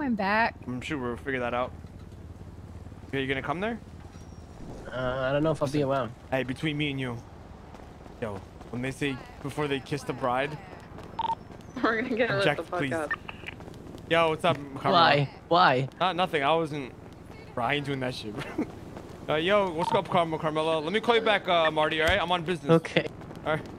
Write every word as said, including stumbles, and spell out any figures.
coming back. I'm sure we'll figure that out. Are you gonna come there? Uh, I don't know if I'll be around. Hey, between me and you, yo, when they say before they kiss the bride, We're gonna get object, the fuck please. up. Yo, what's up, Carmelo? Why? Why? Not nothing. I wasn't. Bro, I ain't doing that shit. uh, yo, what's up, Carmelo? Carmelo? Let me call you back, uh, Marty. All right, I'm on business. Okay. All right.